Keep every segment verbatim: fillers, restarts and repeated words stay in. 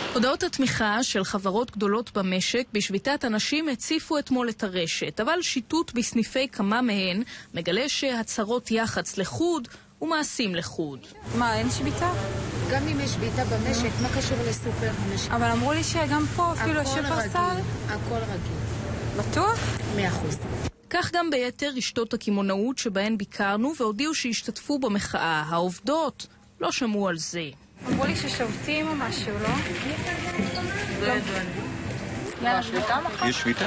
הודעות התמיכה של חברות גדולות במשק בשביתת הנשים הציפו אתמול את הרשת, אבל שיטוט בסניפי כמה מהן מגלה שהצהרות יח"צ לחוד ומעשים לחוד. מה, אין שביתה? גם אם יש שביתה במשק, מה קשור לסופר המשק? אבל אמרו לי שגם פה אפילו שפרסל. הכל רגיל. בטוח? מאה אחוז. כך גם ביתר רשתות הקמעונאות שבהן ביקרנו והודיעו שהשתתפו במחאה. העובדות לא שמעו על זה. אמרו לי ששובתים או משהו, לא? לא ידענו. יאללה, שביתה מחר? יש שביתה?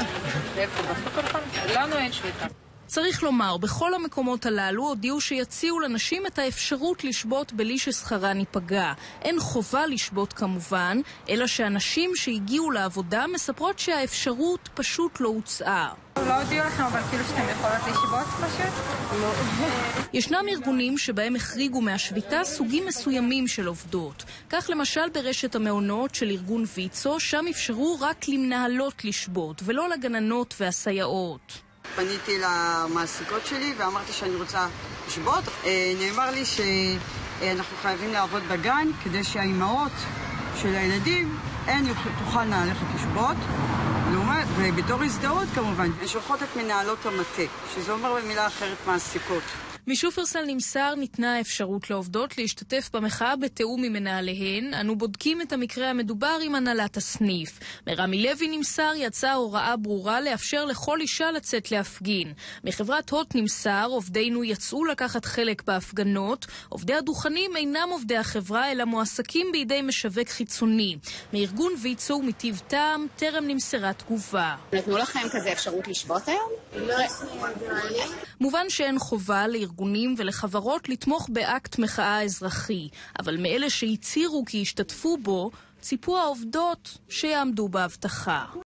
לנו אין שביתה. צריך לומר, בכל המקומות הללו הודיעו שיציעו לנשים את האפשרות לשבות בלי ששכרן ייפגע. אין חובה לשבות כמובן, אלא שאנשים שהגיעו לעבודה מספרות שהאפשרות פשוט לא הוצאה. לא הודיעו לכם, אבל כאילו שאתם יכולות לשבות פשוט? לא. ישנם ארגונים שבהם החריגו מהשביתה סוגים מסוימים של עובדות. כך למשל ברשת המעונות של ארגון ויצו, שם אפשרו רק למנהלות לשבות, ולא לגננות והסייעות. פניתי למעסיקות שלי ואמרתי שאני רוצה לשבות. נאמר לי שאנחנו חייבים לעבוד בגן כדי שהאימהות של הילדים הן תוכלנה ללכת לשבות. ובתור הזדהות כמובן, הן שולחות את מנהלות המטה, שזה אומר במילה אחרת מעסיקות. משופרסל נמסר ניתנה האפשרות לעובדות להשתתף במחאה בתיאום עם מנהליהן. אנו בודקים את המקרה המדובר עם הנהלת הסניף. מרמי לוי נמסר יצאה הוראה ברורה לאפשר לכל אישה לצאת להפגין. מחברת הוט נמסר עובדינו יצאו לקחת חלק בהפגנות. עובדי הדוכנים אינם עובדי החברה אלא מועסקים בידי משווק חיצוני. מארגון ויצו ומטיב טעם טרם נמסרה תגובה. נתנו לכם כזה אפשרות לשבות היום? לא. מובן שאין חובה לארגונים ולחברות לתמוך באקט מחאה אזרחי, אבל מאלה שהצהירו כי השתתפו בו, ציפו העובדות שיעמדו בהבטחה.